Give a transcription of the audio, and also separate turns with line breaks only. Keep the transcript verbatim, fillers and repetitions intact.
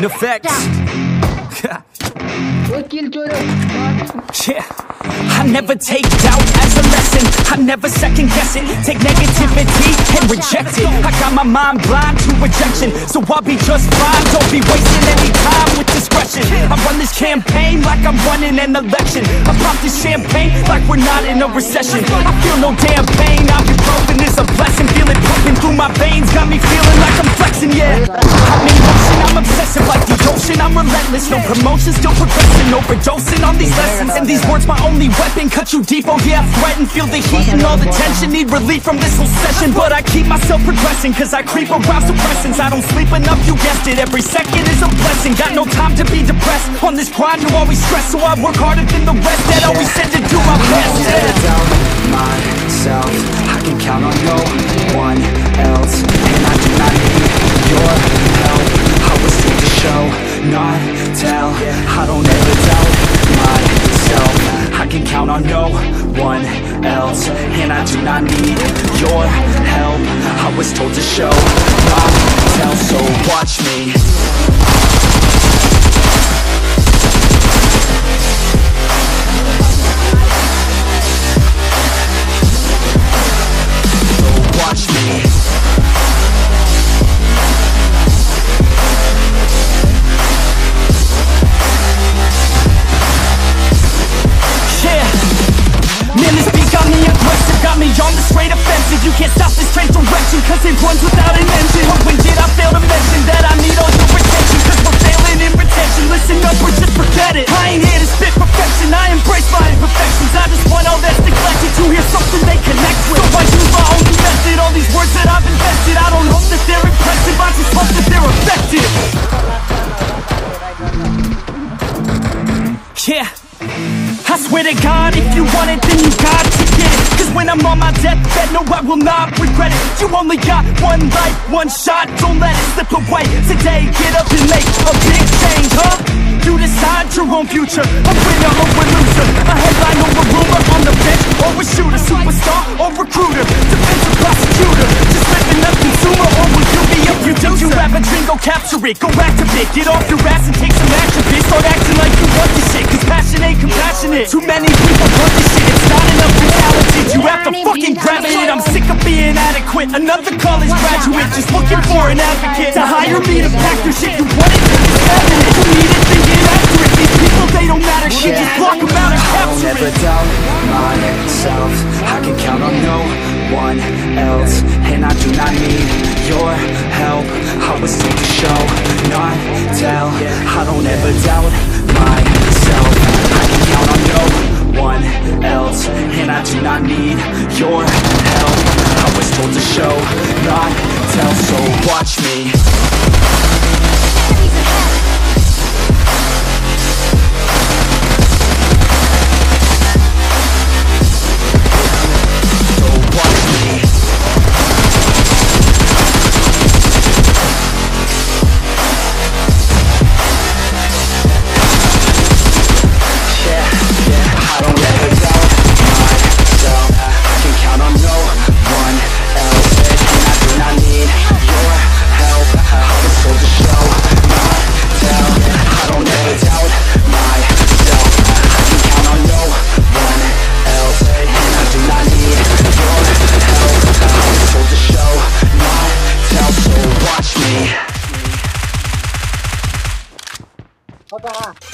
effect. Yeah, I never take doubt as a lesson. I never second guess it. Take negativity and reject it. I got my mind blind to rejection, so I'll be just fine. Don't be wasting any time with discretion. I run this campaign like I'm running an election. I pop this champagne like we're not in a recession. I feel no damn pain. Ibuprofen is a blessing. Feel it pumping through my veins. Got me feeling like I'm flexing, yeah. I'm in motion, I'm obsessive like the ocean. I'm relentless, no promotion, still progressing. Overdosing on these lessons, and these words my only weapon. Cut you deep, oh yeah, I threaten. Feel the heat and all the tension. Need relief from this whole session, but I keep myself progressing, cause I creep around suppressants. I don't sleep enough, you guessed it. Every second is a blessing. Got no time to be depressed. On this grind, you always stress, so I work harder than the rest. That always said to do my best.
I never doubt myself. I can count on no one else, and I do not need your help. I was told to show, not tell. I don't ever doubt myself. I can count on no one else, and I do not need your help. I was told to show, not tell, so watch me. So watch me. Got me on the straight offensive. You can't stop this train direction, cause it runs without an engine. But when did I fail to mention that I need all your attention? Cause we're failing in retention. Listen up or just forget it. I ain't here to spit perfection, I embrace my imperfections. I just want all that's neglected to hear something they connect with. So I use my own method. All these words that I've invested, I don't hope that they're impressive, I just hope that they're effective. Yeah, I swear to God, if you want it, then you got to get it. Cause when I'm on my deathbed, no, I will not regret it. You only got one life, one shot, don't let it slip away. Today, get up and make a big change, huh? You decide your own future, a winner or a loser, a headline or a rumor, on the bench or a shooter, superstar or recruiter, defensive prosecutor, just living a consumer, or will you be a producer? If you have a dream, go capture it, go activate, get off your ass and take some action, bitch. Start acting like you want this shit, cause passion ain't compassionate. Too many people want this shit, it's not enough reality. You have to fucking grab it. I'm sick of being adequate, another college graduate, just looking for an advocate to hire me to pack your shit. You want it, then just have it. You need it, then get after it. These people, they don't matter, shit, just block them out and capture it. I don't ever doubt myself. I can count on no one else, and I do not need your help. I was told to show, not tell. I don't ever doubt myself. I can count on no one else, and I do not need your help. I was told to show, not tell, so watch me.
Apa?